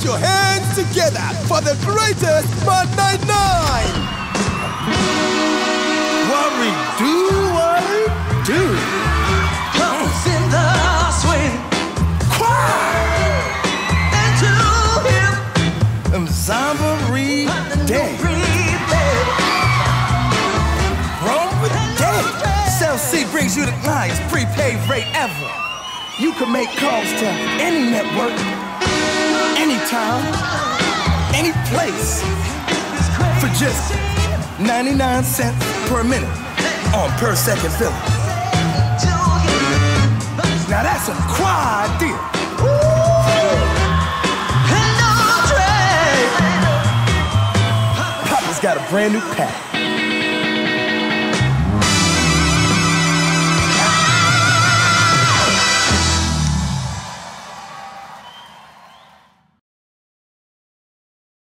your hands together for the greatest Man 99! What we do? Comes in the swing. Into him. Zombie Day. Roman Day. Cell C brings you the highest prepaid rate ever. You can make calls to any network, anytime, any place, for just 99 cents per minute on per second billing. Now that's a quad deal. Papa's got a brand new pack.